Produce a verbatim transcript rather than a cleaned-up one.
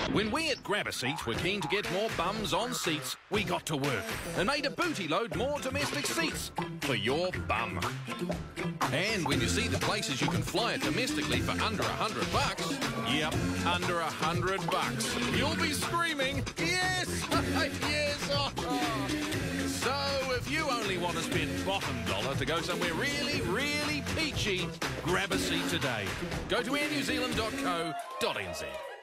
When we at Grabaseat were keen to get more bums on seats, we got to work and made a booty load more domestic seats for your bum. And when you see the places you can fly it domestically for under a hundred bucks, yep, under a hundred bucks, you'll be screaming, yes, yes, oh, oh. So if you only want to spend bottom dollar to go somewhere really, really peachy, grab a seat today. Go to air new zealand dot co dot n z.